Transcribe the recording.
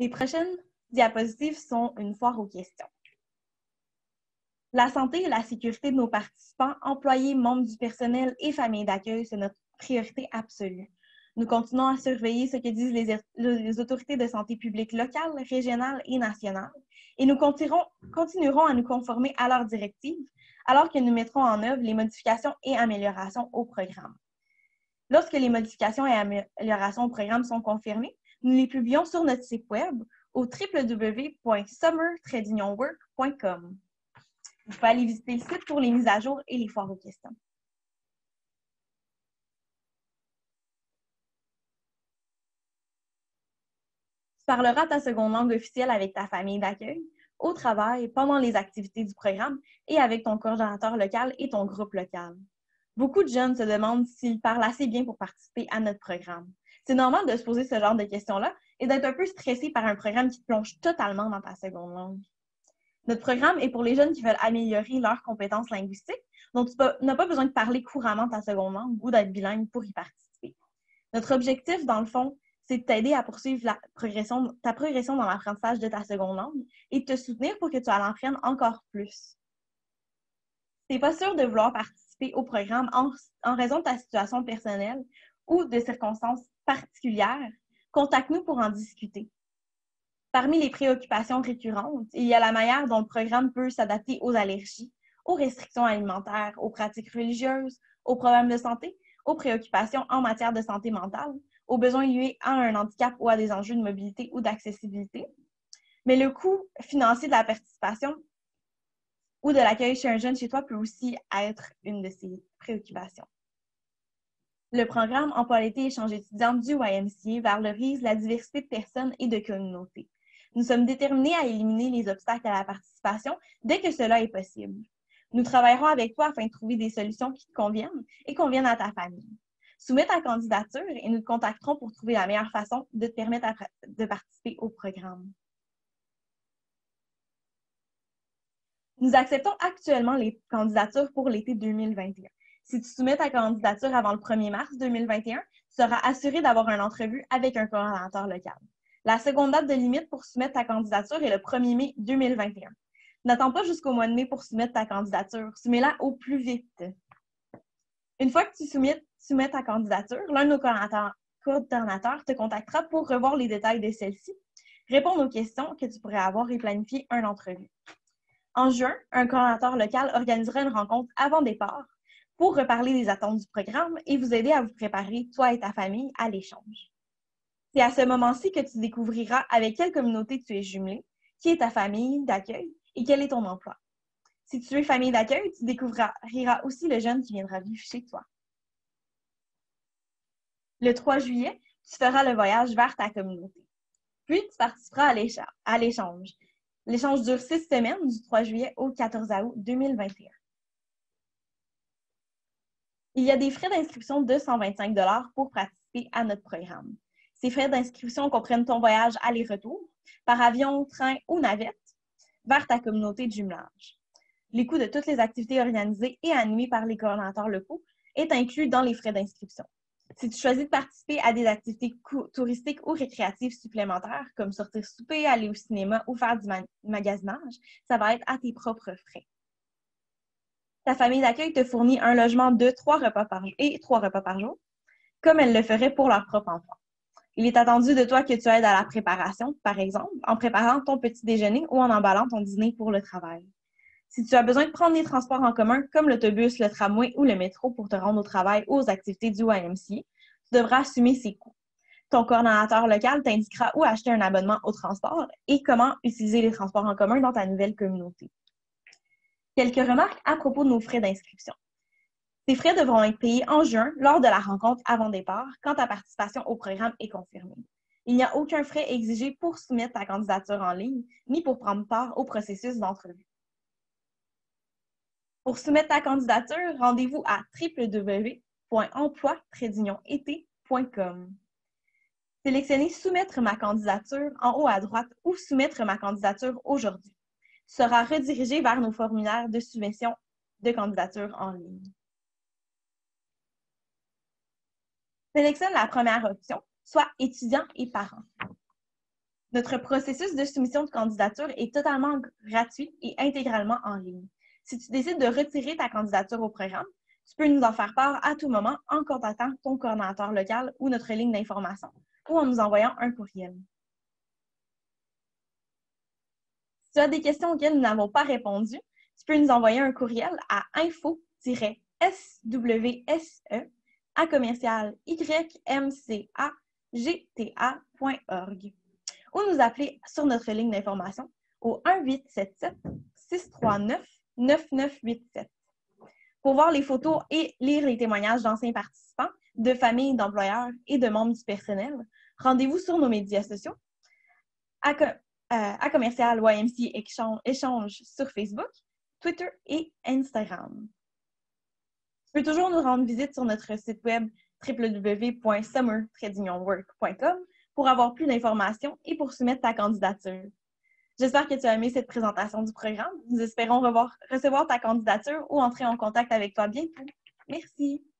Les prochaines diapositives sont une foire aux questions. La santé et la sécurité de nos participants, employés, membres du personnel et familles d'accueil, c'est notre priorité absolue. Nous continuons à surveiller ce que disent les autorités de santé publique locales, régionales et nationales, et nous continuerons à nous conformer à leurs directives, alors que nous mettrons en œuvre les modifications et améliorations au programme. Lorsque les modifications et améliorations au programme sont confirmées, nous les publions sur notre site web au www.summer-work.com. Vous pouvez aller visiter le site pour les mises à jour et les foires aux questions. Tu parleras ta seconde langue officielle avec ta famille d'accueil, au travail, pendant les activités du programme et avec ton coordonnateur local et ton groupe local. Beaucoup de jeunes se demandent s'ils parlent assez bien pour participer à notre programme. C'est normal de se poser ce genre de questions-là et d'être un peu stressé par un programme qui te plonge totalement dans ta seconde langue. Notre programme est pour les jeunes qui veulent améliorer leurs compétences linguistiques, donc tu n'as pas besoin de parler couramment ta seconde langue ou d'être bilingue pour y participer. Notre objectif, dans le fond, c'est de t'aider à poursuivre ta progression dans l'apprentissage de ta seconde langue et de te soutenir pour que tu en apprennes encore plus. Si tu n'es pas sûr de vouloir participer au programme en raison de ta situation personnelle ou de circonstances particulières, contacte-nous pour en discuter. Parmi les préoccupations récurrentes, il y a la manière dont le programme peut s'adapter aux allergies, aux restrictions alimentaires, aux pratiques religieuses, aux problèmes de santé, aux préoccupations en matière de santé mentale, aux besoins liés à un handicap ou à des enjeux de mobilité ou d'accessibilité. Mais le coût financier de la participation ou de l'accueil chez un jeune chez toi peut aussi être une de ces préoccupations. Le programme Emploi l'été échange étudiant du YMCA valorise la diversité de personnes et de communautés. Nous sommes déterminés à éliminer les obstacles à la participation dès que cela est possible. Nous travaillerons avec toi afin de trouver des solutions qui te conviennent et conviennent à ta famille. Soumets ta candidature et nous te contacterons pour trouver la meilleure façon de te permettre de participer au programme. Nous acceptons actuellement les candidatures pour l'été 2021. Si tu soumets ta candidature avant le 1er mars 2021, tu seras assuré d'avoir une entrevue avec un coordonnateur local. La seconde date de limite pour soumettre ta candidature est le 1er mai 2021. N'attends pas jusqu'au mois de mai pour soumettre ta candidature. Soumets-la au plus vite. Une fois que tu soumets ta candidature, l'un de nos coordonnateurs te contactera pour revoir les détails de celle-ci, répondre aux questions que tu pourrais avoir et planifier une entrevue. En juin, un coordonnateur local organisera une rencontre avant départ pour reparler des attentes du programme et vous aider à vous préparer, toi et ta famille, à l'échange. C'est à ce moment-ci que tu découvriras avec quelle communauté tu es jumelé, qui est ta famille d'accueil et quel est ton emploi. Si tu es famille d'accueil, tu découvriras aussi le jeune qui viendra vivre chez toi. Le 3 juillet, tu feras le voyage vers ta communauté. Puis, tu participeras à l'échange. L'échange dure 6 semaines, du 3 juillet au 14 août 2021. Il y a des frais d'inscription de 125 $ pour participer à notre programme. Ces frais d'inscription comprennent ton voyage aller-retour, par avion, train ou navette, vers ta communauté de jumelage. Les coûts de toutes les activités organisées et animées par les coordonnateurs locaux est inclus dans les frais d'inscription. Si tu choisis de participer à des activités touristiques ou récréatives supplémentaires, comme sortir souper, aller au cinéma ou faire du magasinage, ça va être à tes propres frais. Ta famille d'accueil te fournit un logement de 3 repas par jour, comme elle le ferait pour leur propre enfant. Il est attendu de toi que tu aides à la préparation, par exemple, en préparant ton petit déjeuner ou en emballant ton dîner pour le travail. Si tu as besoin de prendre des transports en commun, comme l'autobus, le tramway ou le métro pour te rendre au travail ou aux activités du YMCA, tu devras assumer ces coûts. Ton coordonnateur local t'indiquera où acheter un abonnement au transport et comment utiliser les transports en commun dans ta nouvelle communauté. Quelques remarques à propos de nos frais d'inscription. Ces frais devront être payés en juin lors de la rencontre avant départ quand ta participation au programme est confirmée. Il n'y a aucun frais exigé pour soumettre ta candidature en ligne ni pour prendre part au processus d'entrevue. Pour soumettre ta candidature, rendez-vous à www.emploi-été.com. Sélectionnez « Soumettre ma candidature » en haut à droite ou « Soumettre ma candidature aujourd'hui ». Tu seras redirigé vers nos formulaires de soumission de candidature en ligne. Sélectionne la première option, soit étudiants et parents. Notre processus de soumission de candidature est totalement gratuit et intégralement en ligne. Si tu décides de retirer ta candidature au programme, tu peux nous en faire part à tout moment en contactant ton coordonnateur local ou notre ligne d'information ou en nous envoyant un courriel. Si tu as des questions auxquelles nous n'avons pas répondu, tu peux nous envoyer un courriel à info-swmca-ymcagta.org ou nous appeler sur notre ligne d'information au 1-877-639-9987. Pour voir les photos et lire les témoignages d'anciens participants, de familles, d'employeurs et de membres du personnel, rendez-vous sur nos médias sociaux à commercial YMC Échange sur Facebook, Twitter et Instagram. Tu peux toujours nous rendre visite sur notre site web www.summer-work.com pour avoir plus d'informations et pour soumettre ta candidature. J'espère que tu as aimé cette présentation du programme. Nous espérons recevoir ta candidature ou entrer en contact avec toi bientôt. Merci!